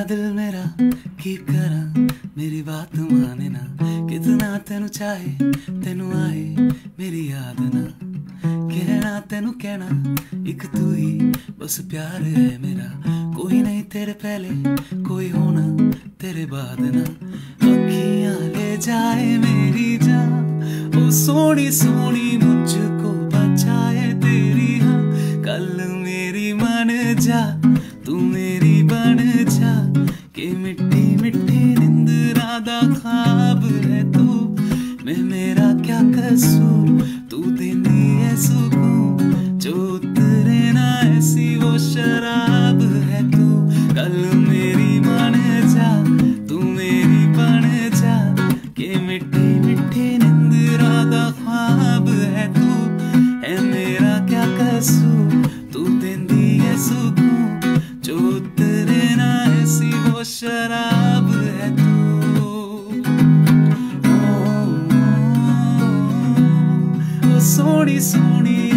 दिल मेरा की करा मेरी बात माने ना, कितना तेनू चाहे तेनू आए मेरी याद ना, कहना तेनू कहना एक तू ही बस प्यार है मेरा, कोई नहीं तेरे पहले कोई होना तेरे बाद ना, अखियां ले जाए मेरी जान ओ सोनी सोनी मुझको बचाए तेरी हाँ, कल मेरी मन जा तू मेरी बन जा, कि मिट्टी मिट्टी निंदरा दा ख्वाब है तू, मैं मेरा क्या कसूर तू देनी है सुकून, जो उतरे ना ऐसी वो शराब है तू, कल मेरी मन जा तू मेरी बन जा, कि मिट्टी मिट्टी निंदरा दा ख्वाब है तू, है मेरा क्या कसूर तू देनी है सुकून, जो उतरे ना ऐसी वो शराब है तू। ओ सोनी सोनी